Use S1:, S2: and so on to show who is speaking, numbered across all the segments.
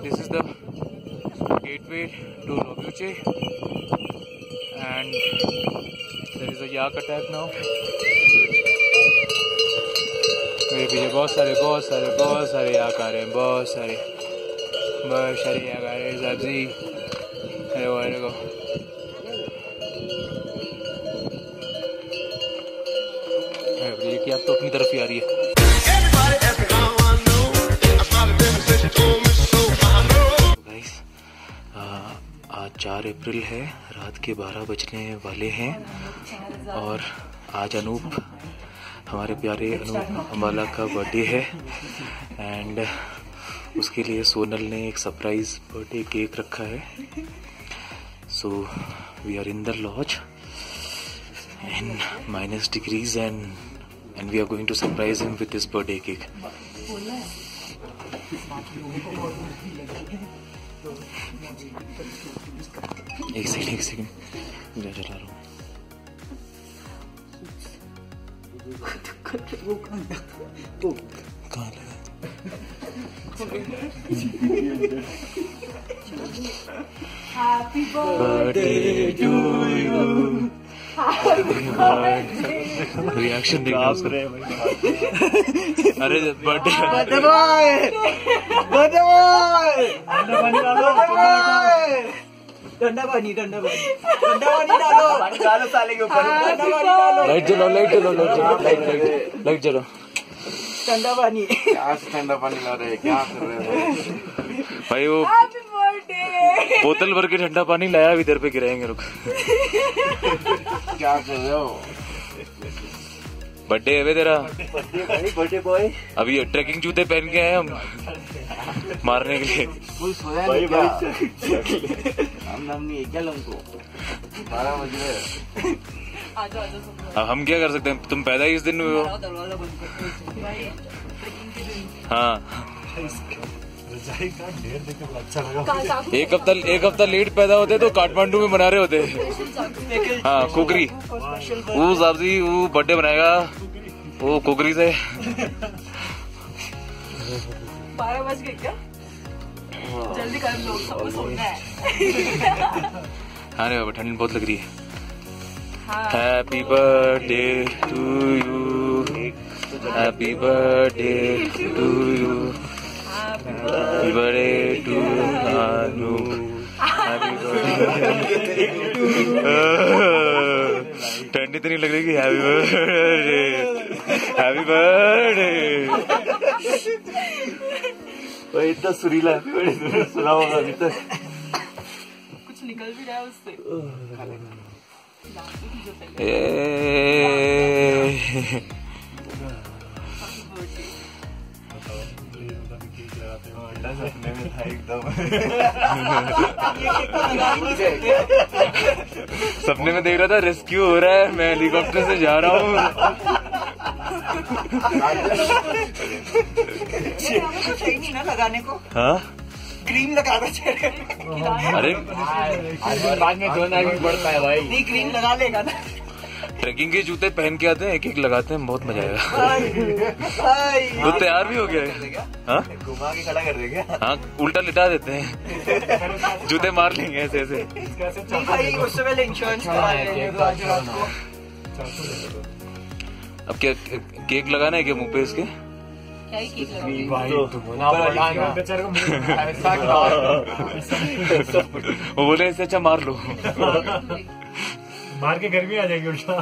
S1: this is the gateway to Lobuche, and there is a yak attack now. मेरे पीछे बहुत सारे याक आ रहे हैं, बहुत सारे याक आ रहे हैं। सब्जी अरे को ये कि आप तो अपनी तरफ ही आ रही है। आज 4 अप्रैल है, रात के 12 बजने वाले हैं और आज हमारे प्यारे अनूप अम्बाला का बर्थडे है एंड उसके लिए सोनल ने एक सरप्राइज बर्थडे केक रखा है। So we are in the lodge in minus degrees and we are going to surprise him with this birthday cake. एक सेकंड मैं चला रहा हूँ। कहाँ लगा? Happy birthday to you. Reaction देखना उसका। अरे बर्थडे बॉय ठंडा पानी डालो साले के ऊपर। लाइट जलो ठंडा पानी। क्या ठंडा पानी ला रहे हैं, क्या कर रहे हैं भाई? वो बोतल भर के ठंडा पानी लाया, अभी इधर पे गिराएंगे। रुक क्या कर रहे हो? बर्थडे है तेरा? Birthday boy. अभी ट्रैकिंग जूते पहन के आए हम मारने के लिए। अब हम क्या कर सकते हैं? तुम पैदा ही इस दिन हुए हो। हाँ एक हफ्ता लेट पैदा होते तो काठमांडू में मना रहे होते। हाँ कुकरी, वो सब्जी, वो बर्थडे बनाएगा वो कुकरी से।
S2: 12 बज गए क्या? जल्दी कर लो, सबको सोना है।
S1: हाँ बाबा ठंड बहुत लग रही है। Happy birthday to you, happy birthday to you, happy birthday to Anu, happy birthday. ठंड इतनी लग रही कि हैप्पी बर्थडे। इतना सुरीला हैप्पी बर्थडे सुना होगा अभी तक।
S2: कुछ निकल भी रहा है उससे।
S1: सपने में देख रहा था रेस्क्यू हो रहा है, मैं हेलीकॉप्टर से जा रहा हूँ।
S2: ना लगाने को।
S1: हाँ
S2: क्रीम लगा दो।
S1: अरे
S2: बाद में धोना भी पड़ता है भाई। नहीं क्रीम लगा लेगा ना।
S1: ट्रैकिंग के जूते पहन के आते हैं, एक लगाते हैं, बहुत मजा आएगा। वो तैयार भी हो गया है। हाँ घुमा के खड़ा कर देगा। हाँ उल्टा लिटा देते हैं, जूते मार लेंगे ऐसे ऐसे।
S2: उससे पहले इंश्योरेंस
S1: अब क्या केक लगाना है क्या मुंह पे इसके? वो बोले इससे अच्छा मार लो।
S3: मार के गर्मी आ जाएगी उल्टा।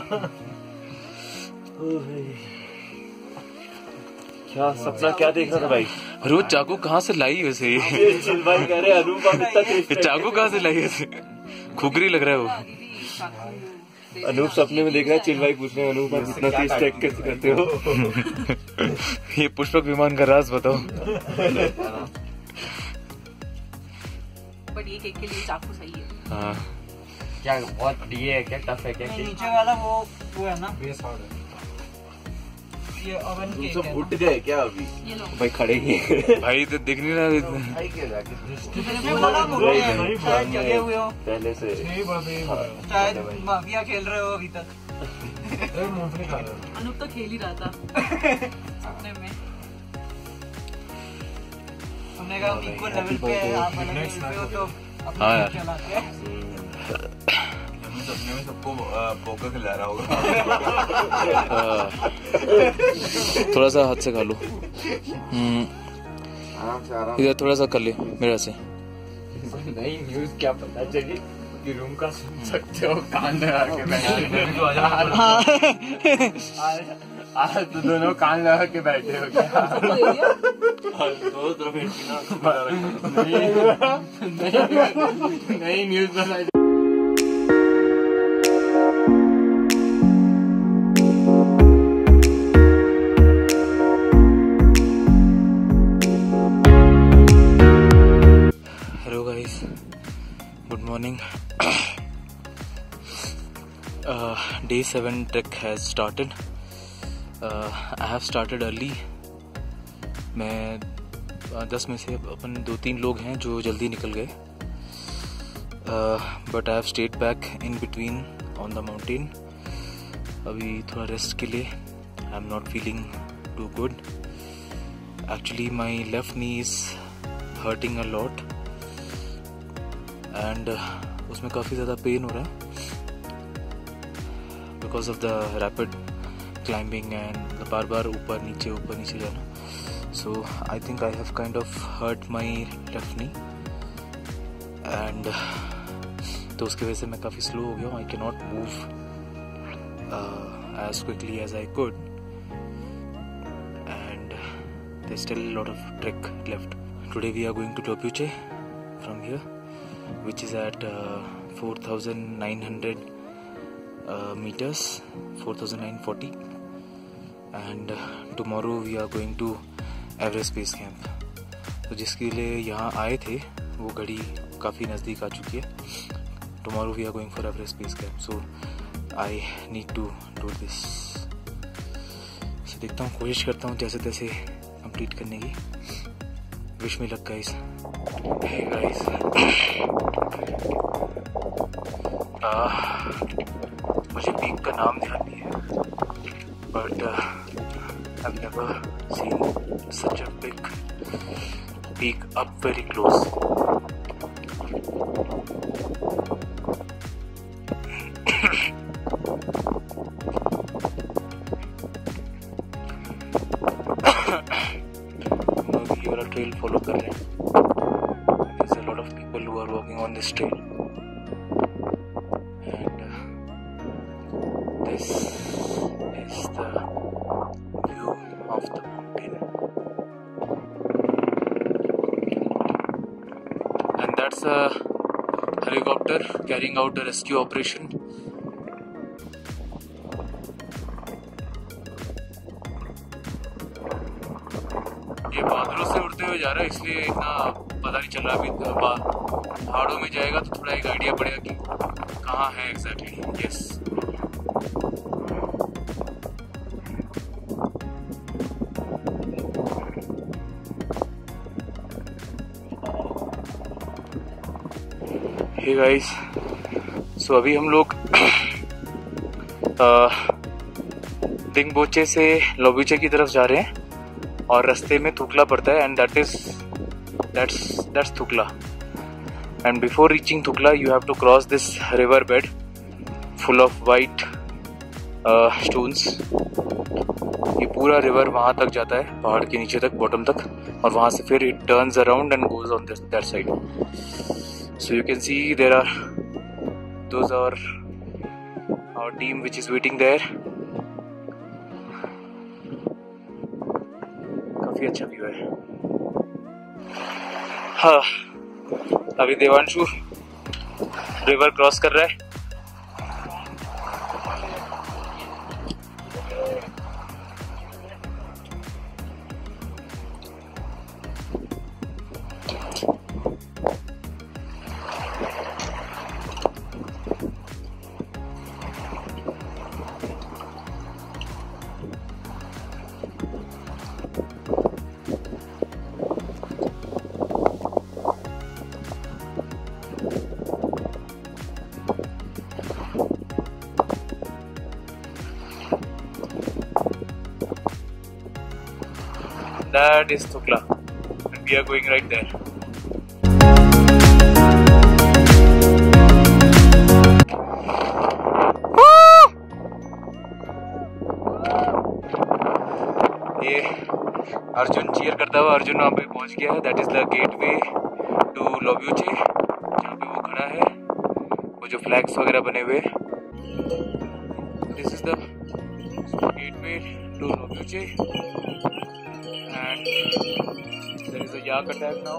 S1: क्या सपना क्या देख रहा था भाई? अरे वो चाकू कहाँ से लाई वैसे?
S3: भाई कह रहे अनूप
S1: चाकू कहाँ से लाई वैसे? खुकरी लग रहा है वो। अनूप सपने में देख रहा है, चिल भाई पूछ रहे हैं अनूप आप इतना तेज ट्रैक कैसे करते हो? ये पुष्पक विमान का राज बताओ।
S2: बट ये केक के लिए चाकू सही है।
S1: हाँ
S3: क्या बहुत ये है क्या टफ है क्या?
S2: नीचे वाला वो है ना
S3: बेस हार्ड है।
S2: ये ओवन केक
S3: सब उठ गए क्या अभी?
S2: ये लो
S1: भाई खड़े ही भाई तो दिख नहीं रहा
S2: जगे हुए हो
S1: पहले से।
S2: शायद माफिया खेल रहे हो अभी तक।
S3: मूंगफली खा रहे हो?
S2: अनूप तो खेल ही रहा था अपने में। तुमने कहा इक्वल लेवल पे आप अलग लेवल पे हो तो
S1: हाँ यार
S2: चलाते हैं।
S3: सपने में सबको पोकर खिला रहा होगा।
S1: थोड़ा सा हाथ से खा लो।
S3: आराम से आराम
S1: इधर थोड़ा सा कर ले मेरा से।
S3: नहीं न्यूज क्या पता चली कि रूम का सुन सकते हो कान लगा के बैठे हो। आज तो दोनों कान लगा के बैठे हो क्या? दोनों तरफ नहीं न्यूज बना।
S1: Hello guys, good morning. Day 7 trek has started. I have started early. मैं 10 में से अपन 2-3 लोग हैं जो जल्दी निकल गए. But I have stayed back in between on the mountain. अभी थोड़ा रेस्ट के लिए. I am not feeling too good. Actually my left knee is hurting a lot. And उसमें काफ़ी ज़्यादा पेन हो रहा है because of the rapid climbing and बार बार ऊपर नीचे जाना. So I think I have kind of hurt my left knee and तो उसकी वजह से मैं काफ़ी स्लो हो गया हूँ. I can not move as quickly as I could and there is still lot of trek left. Today we are going to Lobuche from here which is at 4,900 meters, 4,940, and tomorrow we are going to Everest Basecamp. तो जिसके लिए यहाँ आए थे वो घड़ी काफ़ी नज़दीक आ चुकी है. Tomorrow we are going for Everest Basecamp, so I need to do this. So देखता हूँ, कोशिश करता हूँ जैसे तैसे कंप्लीट करने की. Wish me luck guys. Hey guys. मुझे पीक का नाम ध्यान नहीं है but I've never seen such a big peak up very close. ये वाला ट्रेल फॉलो कर रहे हैं. There's a lot of people who are walking on this trail. This is the view of the mountain, and that's a helicopter carrying out a rescue operation. ये बादलों से उड़ते हुए जा रहा है इसलिए इतना पता नहीं चल रहा. अभी पहाड़ों में जाएगा तो थोड़ा एक आइडिया पड़ेगा कि कहाँ है exactly. Yes hey guys, so अभी हम लोग डिंगबोचे से लोबुचे की तरफ जा रहे हैं और रास्ते में थुकला पड़ता है and that's Thukla. And before reaching Thukla, you have to cross this river bed full of white stones. ये पूरा रिवर वहाँ तक जाता है, पहाड़ के नीचे तक, बॉटम तक, और वहाँ से फिर it turns around and goes on that side. So you can see those are our team which is waiting there. काफी अच्छा व्यू है. हाँ, अभी देवांशु रिवर क्रॉस कर रहा है. That is Thukla. And we are going right there. ये Arjun cheer करता हुआ अर्जुन वहाँ पे पहुँच गया है. That is the gateway to Lobuche, जहाँ पे वो खड़ा है, वो जो फ्लैग्स वगैरह बने हुए. This is the gateway to Lobuche and there is a yak attack now.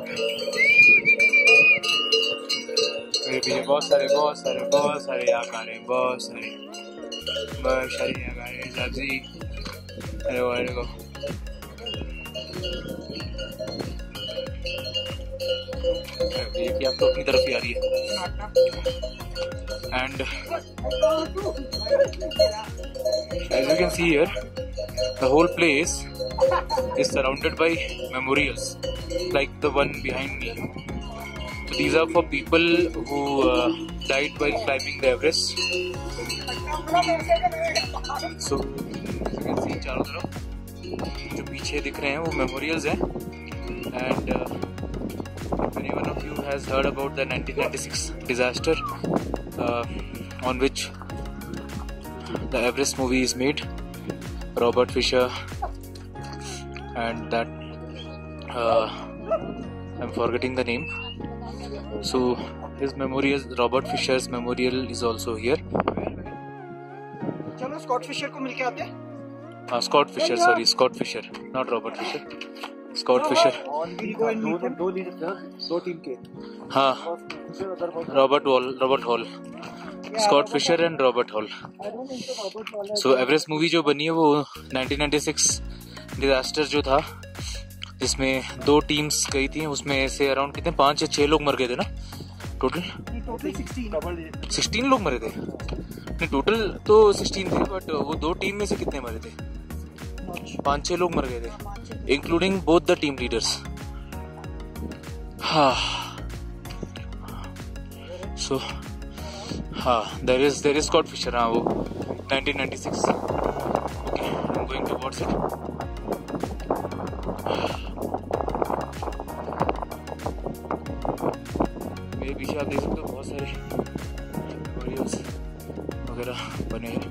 S1: मेरे पीछे बहुत सारे याक आ रहे हैं, बहुत सारे याक आ रहे हैं. सब्जी अरे को देखिए, आप तो अपनी तरफ ही आ रही है. And as you can see here, the whole place is surrounded by memorials like the one behind me. So these are for people who died while climbing the Everest. So as you can see, चारों तरफ जो पीछे दिख रहे हैं वो memorials हैं. And if any one of you has heard about the 1996 disaster on which the Everest movie is made, Robert Fisher and that I'm forgetting the name. So his memorial, Robert Fisher's memorial is also here.
S4: चलो Scott Fisher को मिलके आते हैं.
S1: Scott Fisher, sorry, Scott Fisher, not Robert Fisher. Scott Fisher.
S4: दो leader, दो team के.
S1: हाँ, Robert Hall. Scott Fisher and Robert Hall. So Everest movie जो बनी है वो 1996 डिजास्टर जो था, जिसमें 2 टीम्स गई थी, उसमें से अराउंड कितने 5 या 6 लोग मर गए थे ना टोटल 16 लोग मरे थे. नहीं, टोटल तो 16 थे, बट वो 2 टीम में से कितने मरे थे? 5-6 लोग मर गए थे, including both the team leaders. हाँ, सो हाँ, देयर इज स्कॉट फिशर. हाँ, वो 1996. Okay, I am going towards it. मेरे पीछे आप देख सकते हो बहुत सारे मेमोरियल्स वगैरह बने हैं.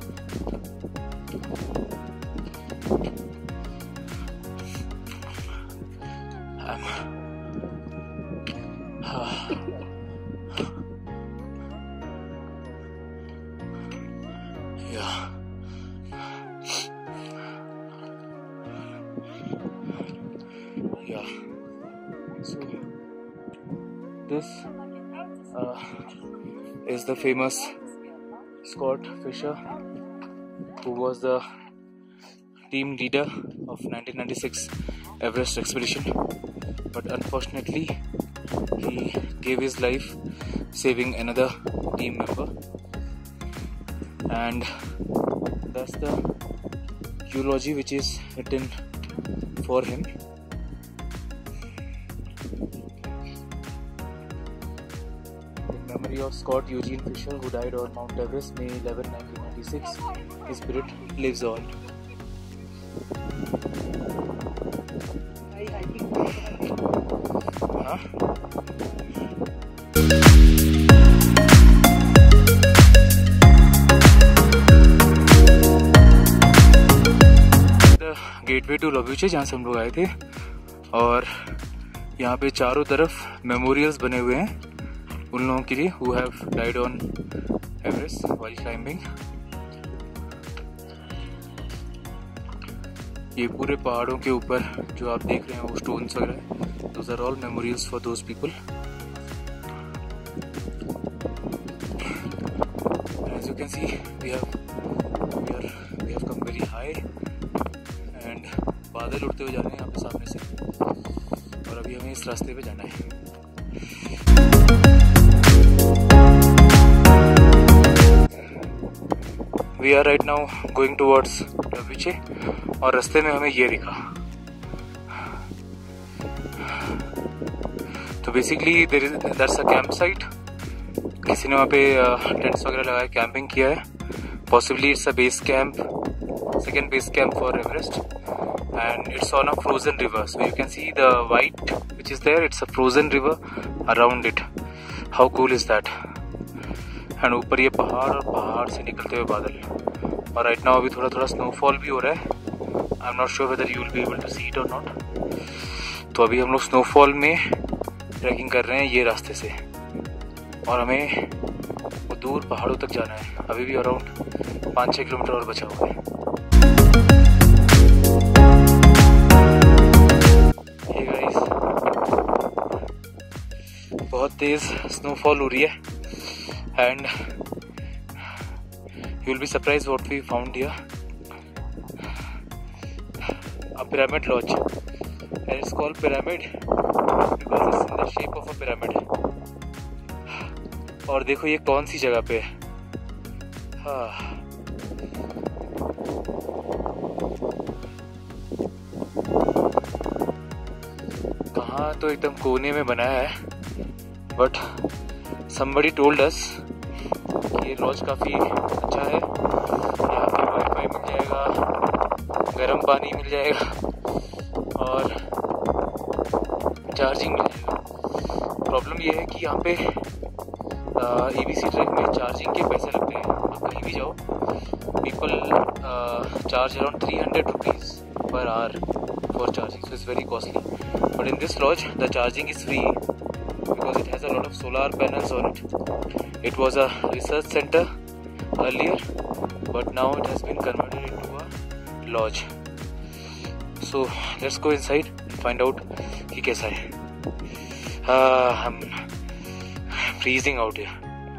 S1: So this is the famous Scott Fisher, who was the team leader of 1996 Everest expedition, but unfortunately he gave his life saving another team member, and that's the eulogy which is written for him. Of Scott Eugene Fisher, who died on Mount Everest May 11, 1996. His spirit lives on. The gateway to Lobuche, जहाँ से हम लोग आए थे, और यहाँ पे चारों तरफ मेमोरियल्स बने हुए हैं उन लोगों के लिए who have died on Everest while climbing. ये पूरे पहाड़ों के ऊपर जो आप देख रहे हैं वो स्टोन्स वगैरह, those are all memorials for those people. As you can see, we have come very high and बादल उड़ते हुए जा रहे हैं यहाँ पे सामने से, और अभी हमें इस रास्ते पे जाना है. We are right now going towards Lobuche, और रास्ते में हमें ये दिखा. तो basically that's a camp site. किसी ने वहाँ पे टेंट्स वगैरह लगाए, कैंपिंग किया है. Possibly it's a base camp, second base camp for Everest. and it's on a frozen river, so you can see the white which is there, it's a frozen river around it. How cool is that? And ऊपर ये पहाड़ और पहाड़ से निकलते हुए बादल, और राइट नाउ अभी थोड़ा थोड़ा स्नोफॉल भी हो रहा है. I am not sure whether you will be able to see it और नॉट. तो अभी हम लोग स्नोफॉल में ट्रैकिंग कर रहे हैं ये रास्ते से, और हमें वो दूर पहाड़ों तक जाना है. अभी भी अराउंड 5-6 किलोमीटर और बचा हुआ है. ये गाइस बहुत तेज स्नोफॉल हो रही है, and you will be surprised what we found here. A pyramid lodge, and it's called pyramid because it's in the shape of a pyramid. और देखो ये कौन सी जगह पे है. कहाँ तो एकदम कोने में बनाया है, बट somebody told us कि ये लॉज काफी अच्छा है. यहाँ पे वाईफाई मिल जाएगा, गर्म पानी मिल जाएगा और चार्जिंग मिल जाएगा. प्रॉब्लम ये है कि यहाँ पे ABC ट्रैक में चार्जिंग के पैसे लगते हैं. आप कहीं भी जाओ, people charge around 300 rupees per hour for charging, so it's very costly. But in this lodge the charging is free because it has a lot of solar panels on it. It was a research center earlier, but now it has been converted into a lodge. So let's go inside and find out कि कैसा है. I'm freezing out here.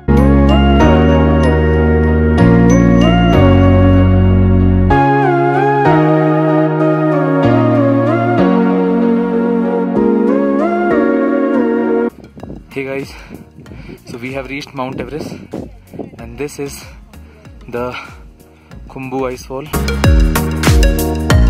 S1: Hey guys, so we have reached Mount Everest, and this is the Khumbu ice fall.